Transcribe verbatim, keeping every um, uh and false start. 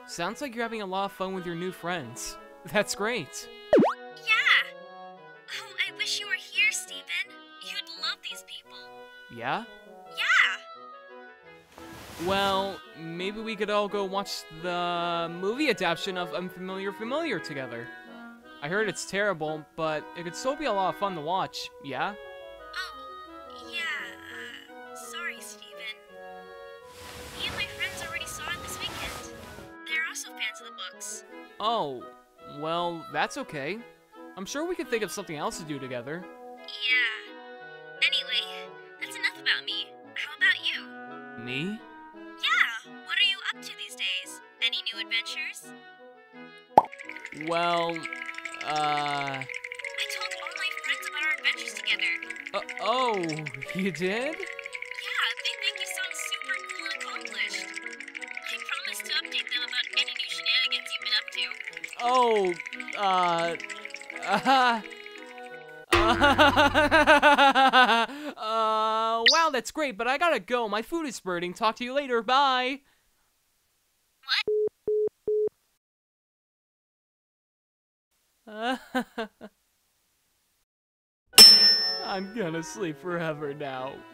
Sounds like you're having a lot of fun with your new friends. That's great. Yeah! Oh, I wish you were here, Steven. You'd love these people. Yeah? Yeah! Well, maybe we could all go watch the movie adaptation of Unfamiliar Familiar together. I heard it's terrible, but it could still be a lot of fun to watch, yeah? Oh, yeah, uh, sorry, Steven. Me and my friends already saw it this weekend. They're also fans of the books. Oh, well, that's okay. I'm sure we could think of something else to do together. Yeah. Anyway, that's enough about me. How about you? Me? Yeah, what are you up to these days? Any new adventures? Well, uh... I told all my friends about our adventures together. Uh, oh, you did? Yeah, they think you sound super cool and accomplished. I promised to update them about any new shenanigans you've been up to. Oh, uh... Uh... uh, wow, that's great, but I gotta go. My food is burning. Talk to you later. Bye. What? I'm gonna sleep forever now.